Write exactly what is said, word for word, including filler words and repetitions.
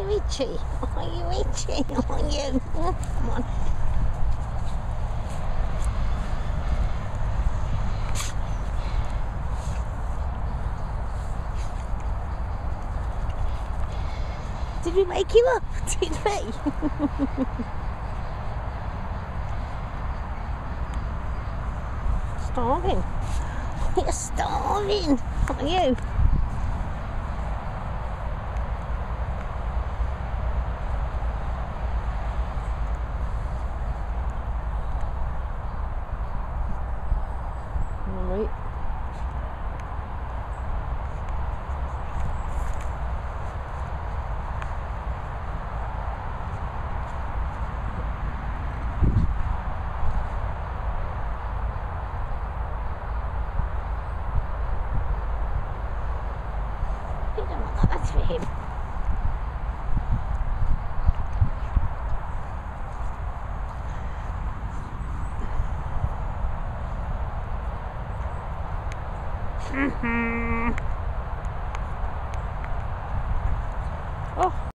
you itchy? Are you itchy? Are you? Oh, come on. Did we wake you up? Did we? Starving. You're starving, are you? Alright. You don't want that, that's for him. Mm-hmm. Oh.